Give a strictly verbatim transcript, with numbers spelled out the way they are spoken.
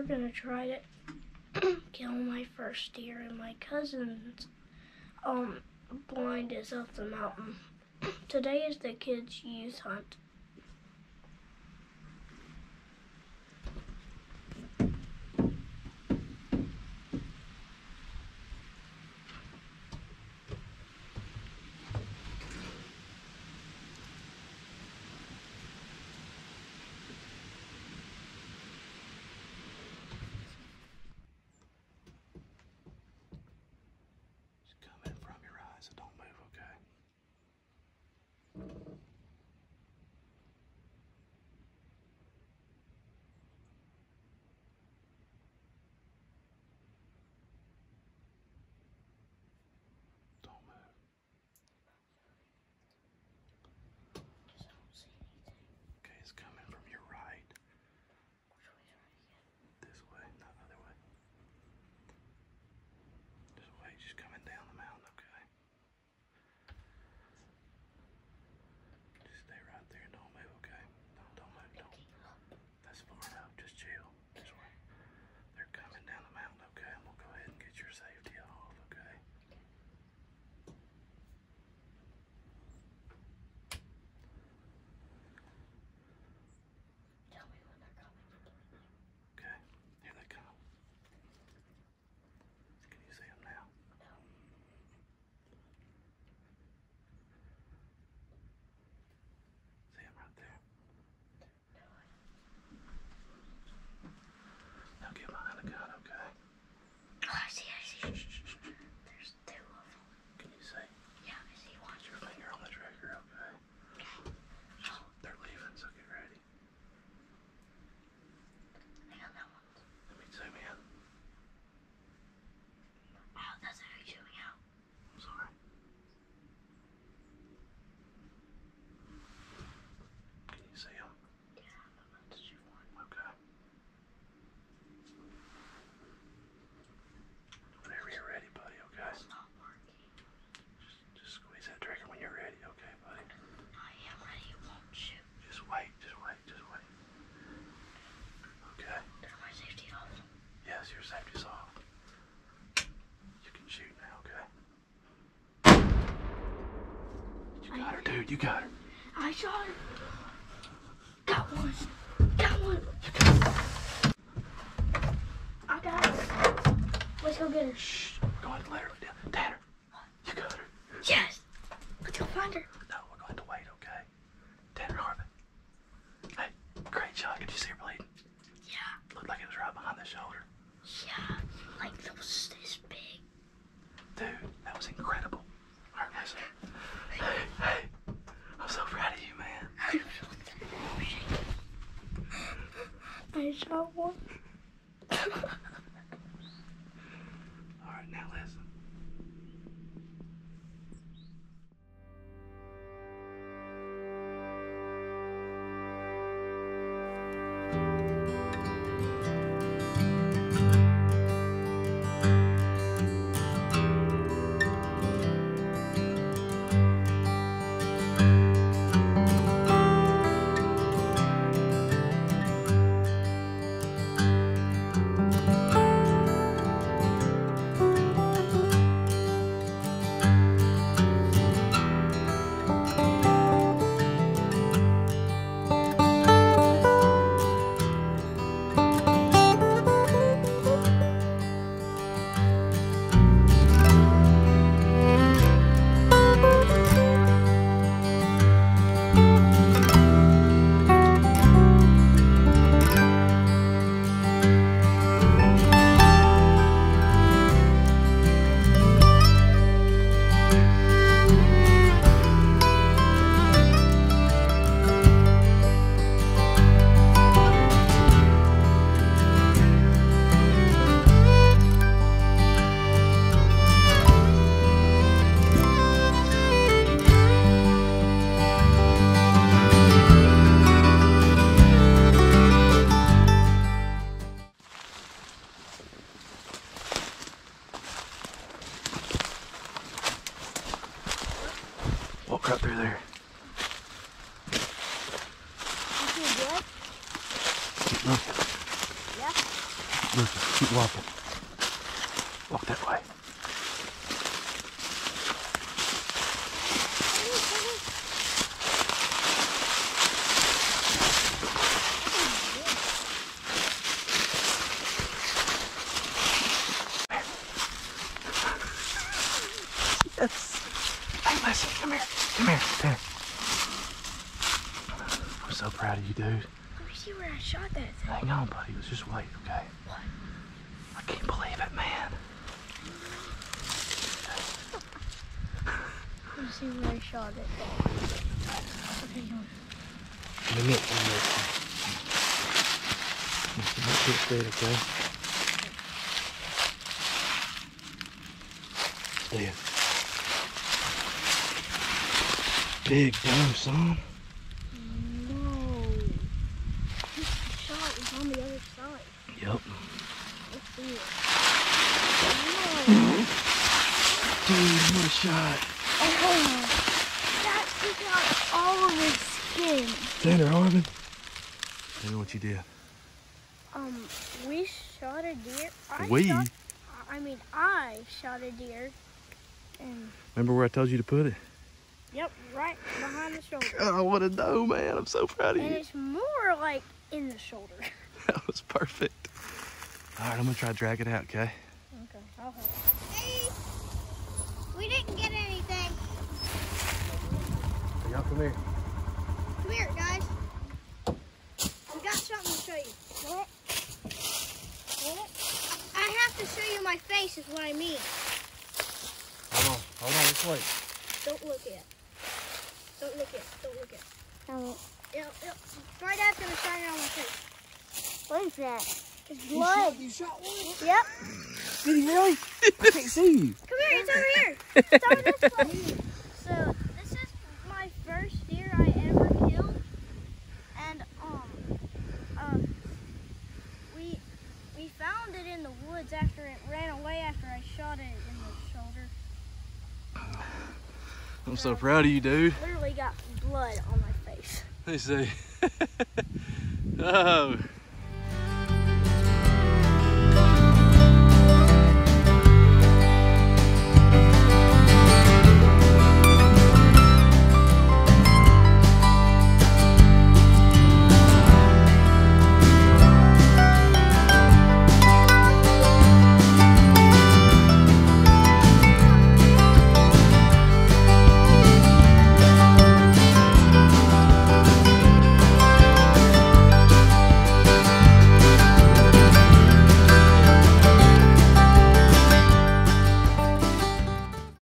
gonna try to kill my first deer, and my cousin's um blind is up the mountain. Today is the kids' youth hunt. Dude, you got her. I shot her. Got one. Got one. You got her. I got her. Let's go get her. Shh. Go ahead and let her down. Tanner, you got her. Yes. Let's go find her. No, we're going to wait, okay? Tanner Harvin. Hey, great shot. Could you see her bleeding? Yeah. Looked like it was right behind the shoulder. Yeah. Like it was this big. Dude, that was incredible. All right, listen. Hey, hey. I'm so proud of you, man. I shot one. All right, now listen. Walk right through there. You feel good? Keep looking. Yeah. Lucas, keep walking. Walk that way. Yes. Hey, listen, come here. Come here. Come here. I'm so proud of you, dude. Let me see where I shot that thing. Hang on, buddy. Let's just wait, okay? What? I can't believe it, man. Let me see where I shot it. Okay, go on. Let me get it straight, okay? Stay. Big doe, son. No. This shot is on the other side. Yep. Let's see it. Dude, what a shot. Oh, that took out all of his skin. Tanner Harmon. Tell me what you did. Um, we shot a deer. I We? Shot, I mean, I shot a deer. And, Remember where I told you to put it? yep, right behind the shoulder. Oh, what a doe, man. I'm so proud of And you. it's more like in the shoulder. That was perfect. All right, I'm going to try to drag it out, okay? Okay, I'll help. Hey, we didn't get anything. Hey, y'all come here. Come here, guys. We got something to show you. What? What? I have to show you my face is what I mean. Hold on. Hold on. Let's wait. Don't look yet. Don't look yet. Don't look yet. Oh, It'll, it'll, my dad's gonna shine it on my face. what is that? It's You blood. shot, you shot one? Yep. Did he really? I can't see you. Come here. It's over here. It's over this way. So, this is my first deer I ever killed. And, um, uh, we, we found it in the woods after it ran away after I shot it in the shoulder. I'm so proud of you, dude. Literally got blood on my face. Let me see. Oh.